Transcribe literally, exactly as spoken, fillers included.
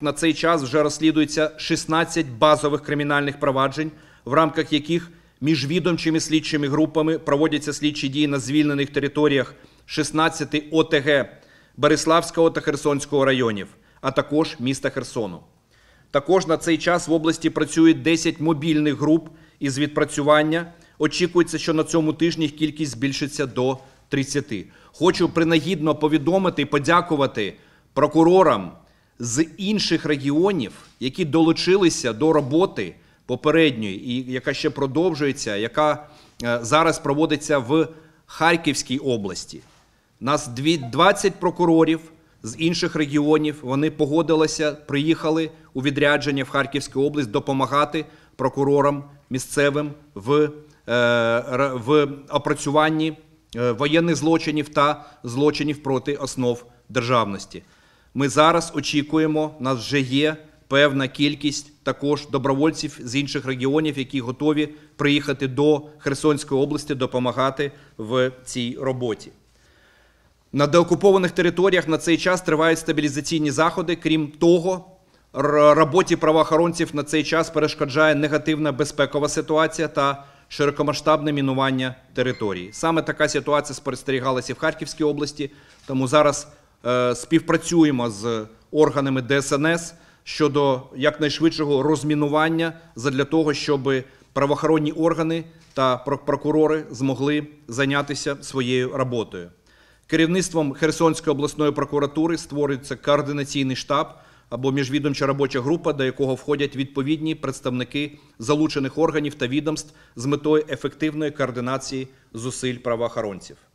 на цей час вже розслідується шістнадцять базових кримінальних проваджень, в рамках яких міжвідомчими слідчими групами проводяться слідчі дії на звільнених територіях шістнадцяти О Те Ге Бериславського та Херсонського районів, а також міста Херсону. Також на цей час в області працюють десять мобільних груп із відпрацювання. Очікується, що на цьому тижні їх кількість збільшиться до тридцяти. Хочу принагідно повідомити і подякувати прокурорам з інших регіонів, які долучилися до роботи попередньої, і яка ще продовжується, яка зараз проводиться в Харківській області. Нас двадцять прокурорів з інших регіонів, вони погодилися, приїхали у відрядження в Харківську область допомагати прокурорам місцевим в, в опрацюванні воєнних злочинів та злочинів проти основ державності. Ми зараз очікуємо, у нас вже є певна кількість також добровольців з інших регіонів, які готові приїхати до Херсонської області, допомагати в цій роботі. На деокупованих територіях на цей час тривають стабілізаційні заходи. Крім того, роботі правоохоронців на цей час перешкоджає негативна безпекова ситуація та широкомасштабне мінування території. Саме така ситуація спостерігалася і в Харківській області, тому зараз е, співпрацюємо з органами Де Ес Ен Ес щодо якнайшвидшого розмінування задля того, щоб правоохоронні органи та прокурори змогли зайнятися своєю роботою. Керівництвом Херсонської обласної прокуратури створюється координаційний штаб або міжвідомча робоча група, до якого входять відповідні представники залучених органів та відомств з метою ефективної координації зусиль правоохоронців.